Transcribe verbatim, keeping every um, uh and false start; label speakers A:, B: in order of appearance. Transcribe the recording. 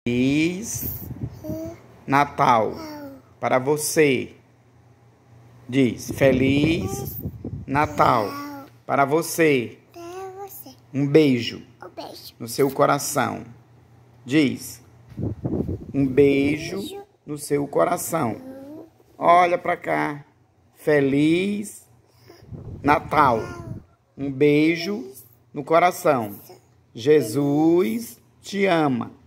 A: Feliz Natal para você. Diz, Feliz Natal para você. Um beijo no seu coração. Diz, um beijo no seu coração. Olha para cá. Feliz Natal. Um beijo no coração. Jesus te ama.